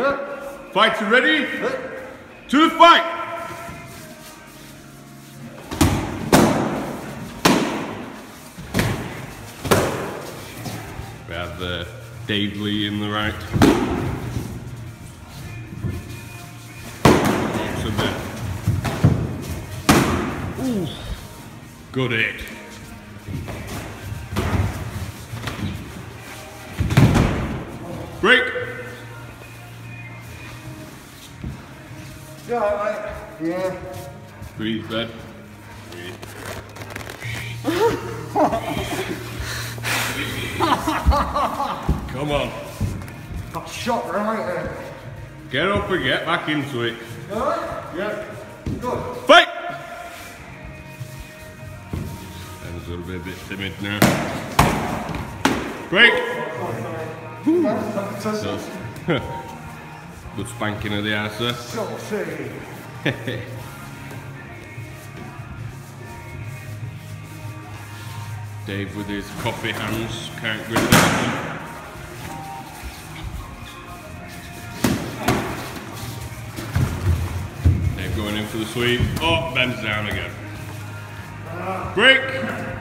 Yeah. Fighter ready? Yeah. To the fight! We have Dave Lee in the right. Box in there. Ooh. Good hit. Break. Yeah, mate. Yeah. Breathe, bud. Breathe. Come on. Got shot right there. Get up and get back into it. Alright? Yeah. Good. Fight! That was a little bit timid now. Break! Good spanking of the ass there. Saucy. Dave with his coffee hands, can't grip that one. Dave going in for the sweep. Oh, bends down again. Break!